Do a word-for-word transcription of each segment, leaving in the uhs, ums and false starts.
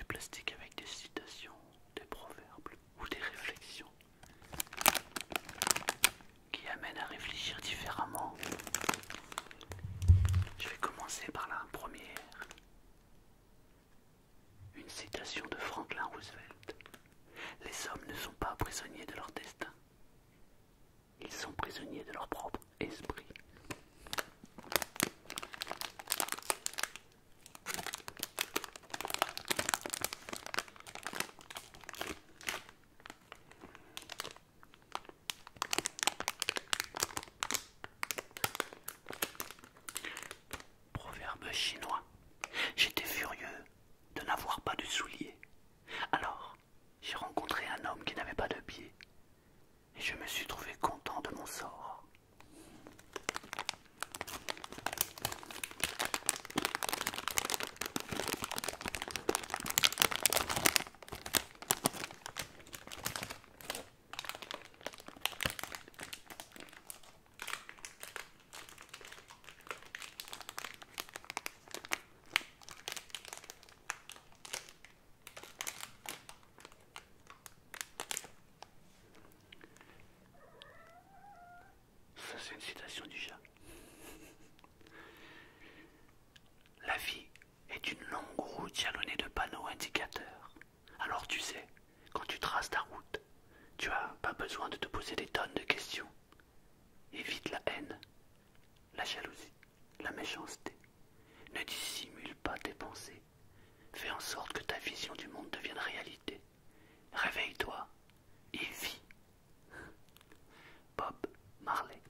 plastique avec des citations, des proverbes ou des réflexions qui amènent à réfléchir différemment. Je vais commencer par la première. Une citation de Franklin Roosevelt. Les hommes ne sont pas prisonniers de leur destin. Ils sont prisonniers de leur propre esprit. Proverbe chinois. J'étais furieux de n'avoir pas de souliers. Alors, j'ai rencontré un homme qui n'avait pas de pieds. Et je me suis trouvé content de mon sort. Ça, c'est une citation du chat. La vie est une longue route jalonnée de panneaux indicateurs. Alors tu sais, quand tu traces ta route, tu as pas besoin de te poser des tonnes de questions. Évite la haine, la jalousie, la méchanceté. Ne dissimule pas tes pensées. Fais en sorte que ta vision du monde devienne réalité. Réveille-toi et vis. Bob Marley.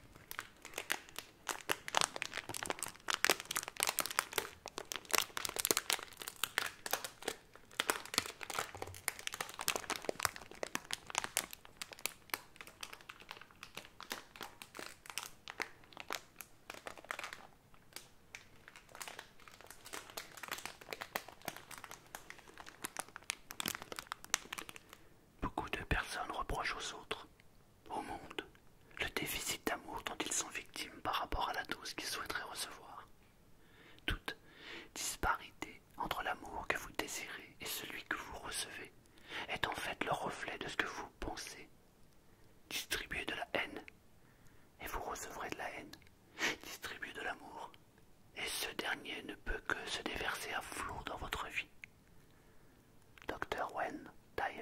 Beaucoup de personnes reprochent aux autres, au monde, le déficit d'amour dont ils sont victimes par rapport à la dose qu'ils souhaiteraient recevoir. Toute disparité entre l'amour que vous désirez et celui que vous recevez est en fait le reflet de ce que vous pensez. Distribuez de la haine et vous recevrez de la haine. Distribuez de l'amour et ce dernier ne peut que se déverser à flot dans votre vie. Docteur Wayne Dyer.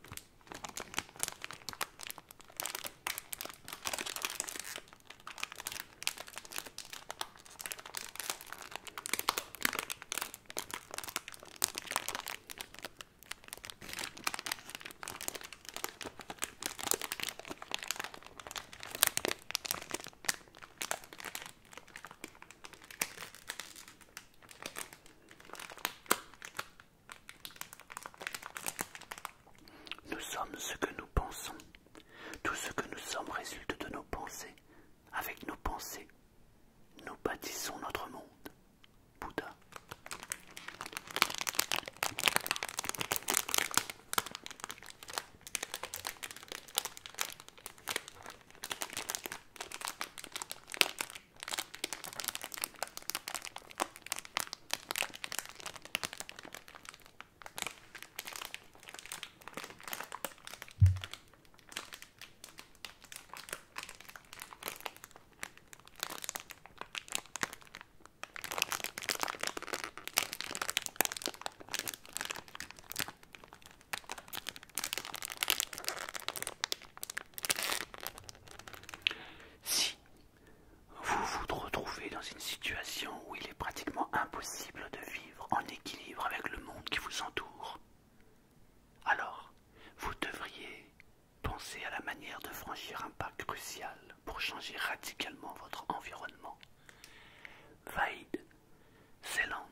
Nous sommes ce que nous pensons. Tout ce que nous sommes résulte de nos pensées. Avec nos pensées, nous bâtissons notre monde. Bouddha. Si vous vous retrouvez dans une situation où il est pratiquement impossible de vivre en équilibre avec le monde qui vous entoure, alors vous devriez penser à la manière de franchir un pas crucial pour changer radicalement votre environnement. Vaid Zeland.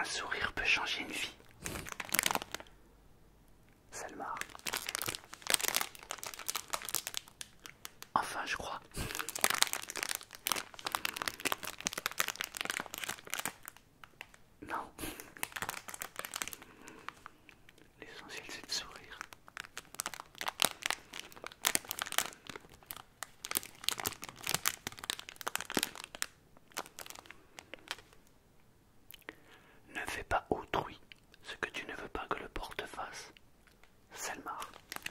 Un sourire peut changer une vie. Selmar. Enfin, je crois. Non. L'essentiel, c'est de sourire. Ne fais pas autrui ce que tu ne veux pas que le porc te fasse. Selmar.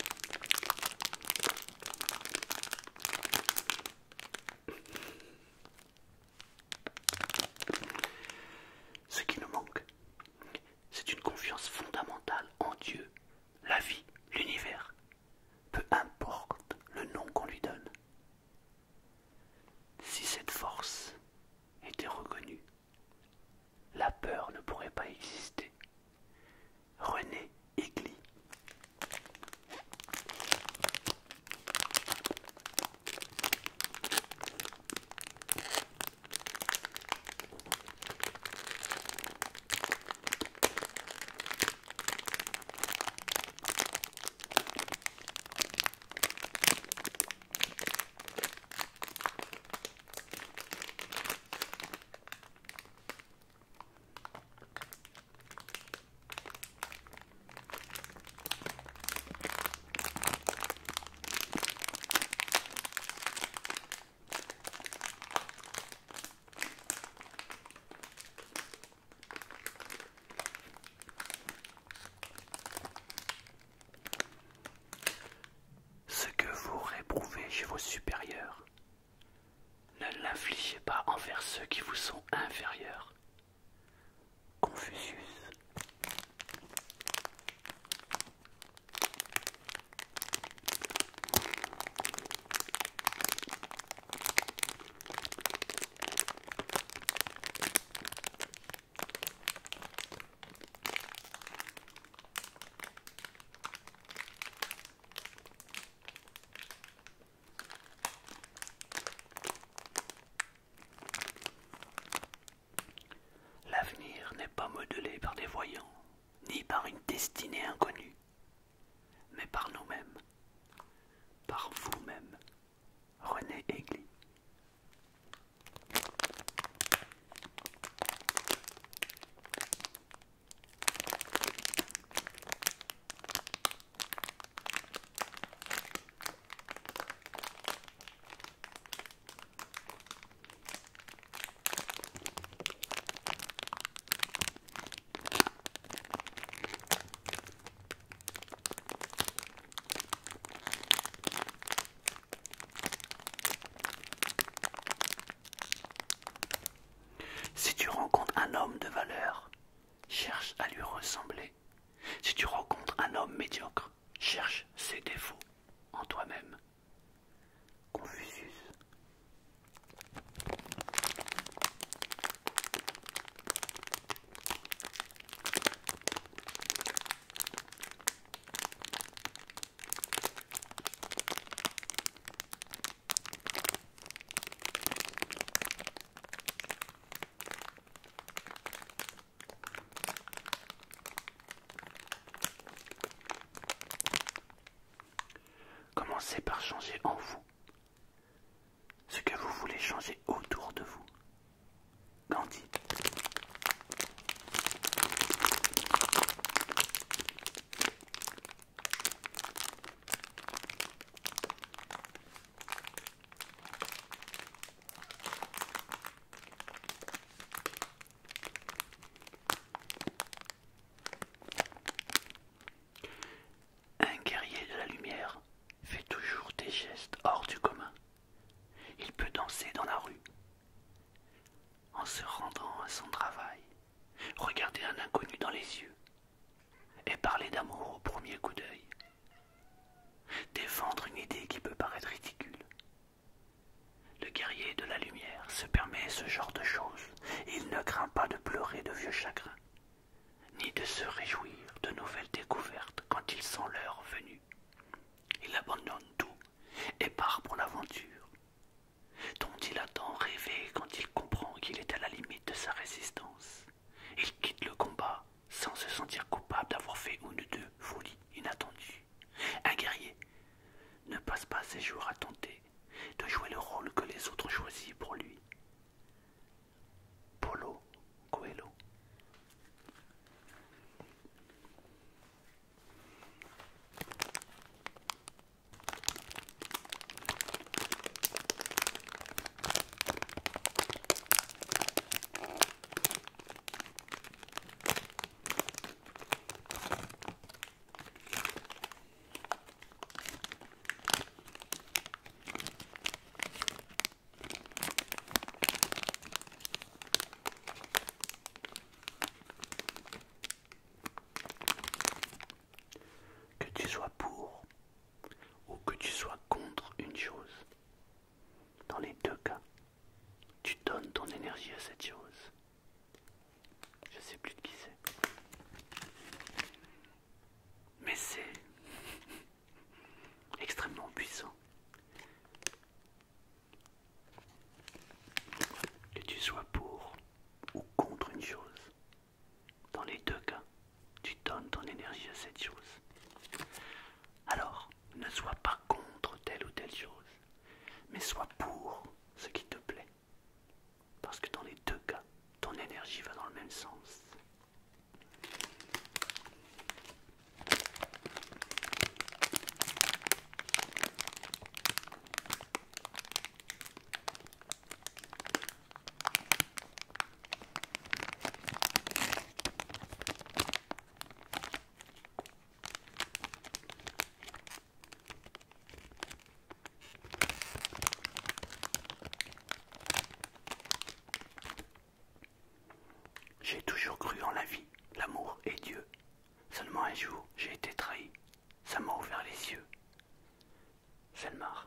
Ce qui nous manque, c'est une confiance fondamentale en Dieu, la vie, l'univers, peu importe le nom qu'on lui donne. Si cette force était reconnue, la peur ne pourrait pas exister. René Egli. Ce que vous réprouvez chez vos supérieurs, ne l'infligez pas envers ceux qui vous sont inférieurs. Confucius. L'avenir n'est pas modelé par des voyants, ni par une destinée inconnue, mais par nous-mêmes, par vous-même. René Egli. Si tu rencontres un homme de valeur, cherche à lui ressembler. Si tu rencontres un homme médiocre, cherche ses défauts en toi-même. Confucius. Commencez par changer en vous ce que vous voulez changer autour de vous. Gandhi. Un guerrier de la lumière fait toujours des gestes hors du commun. Il peut danser dans la rue, en se rendant à son travail, regarder un inconnu dans les yeux et parler d'amour au premier coup d'œil. Défendre une idée qui peut paraître ridicule. Le guerrier de la lumière se permet ce genre de choses et il ne craint pas de pleurer de vieux chagrins, ni de se réjouir de nouvelles découvertes quand ils sont l'heure venue. Il abandonne tout et part pour l'aventure, dont il a tant rêvé quand il comprend qu'il est à la limite de sa résistance. Il quitte le combat un jour, j'ai été trahi. Ça m'a ouvert les yeux. Selmar.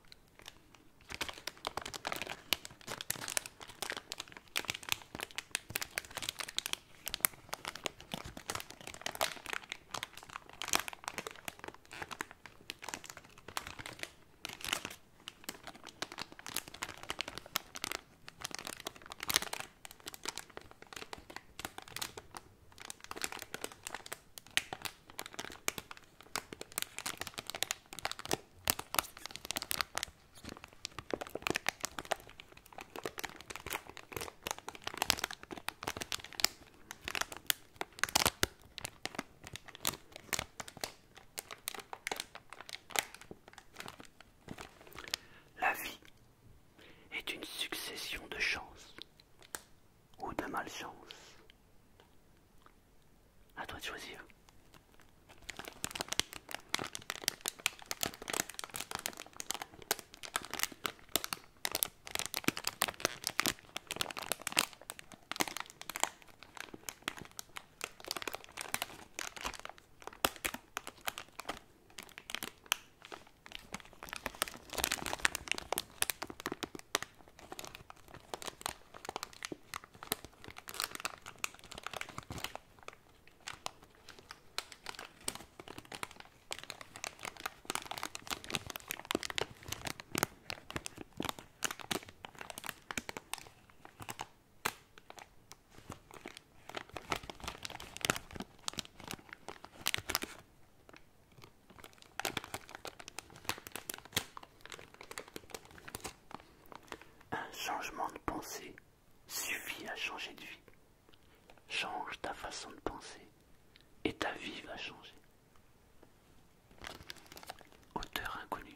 La vie est une succession de chance ou de malchance. À toi de choisir. Un changement de pensée suffit à changer de vie. Change ta façon de penser et ta vie va changer. Auteur inconnu.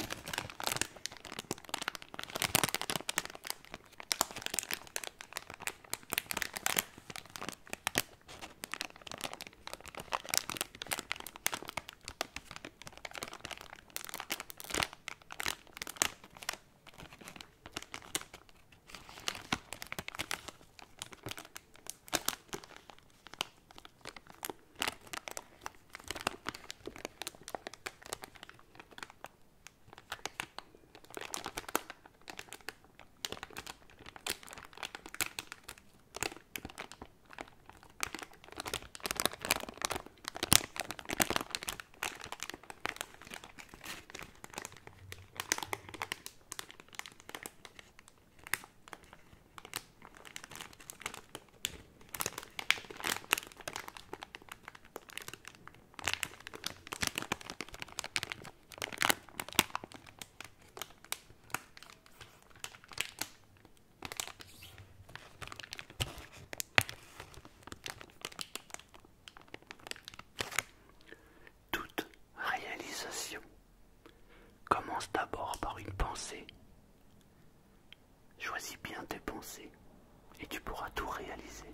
Commence d'abord par une pensée. Choisis bien tes pensées et tu pourras tout réaliser.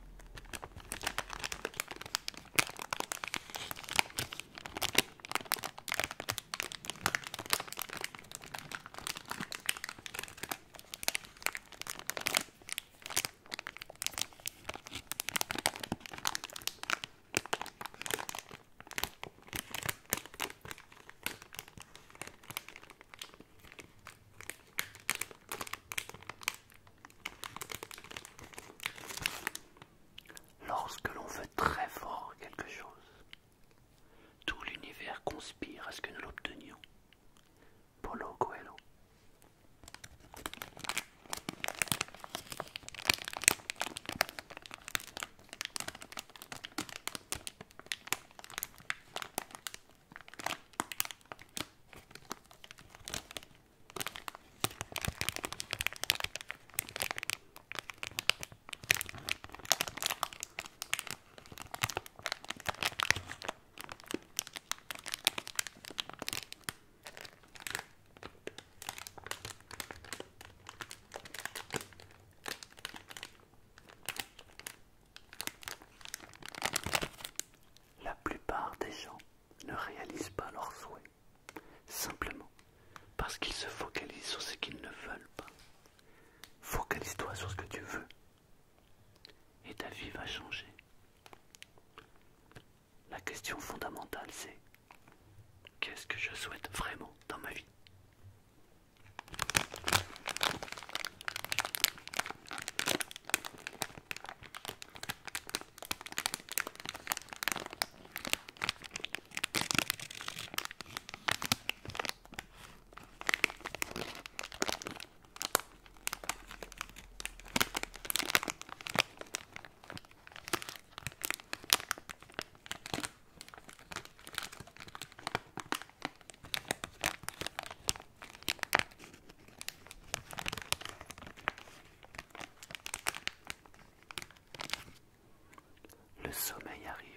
Lorsque l'on veut très fort quelque chose, tout l'univers conspire à ce que nous l'obtenions. Paulo Coelho. La plupart des gens ne réalisent pas leurs souhaits, simplement parce qu'ils se focalisent sur ce qu'ils ne veulent pas. Focalise-toi sur ce que tu veux et ta vie va changer. La question question fondamentale, c'est qu'est-ce que je souhaite vraiment dans ma vie? Le sommeil arrive.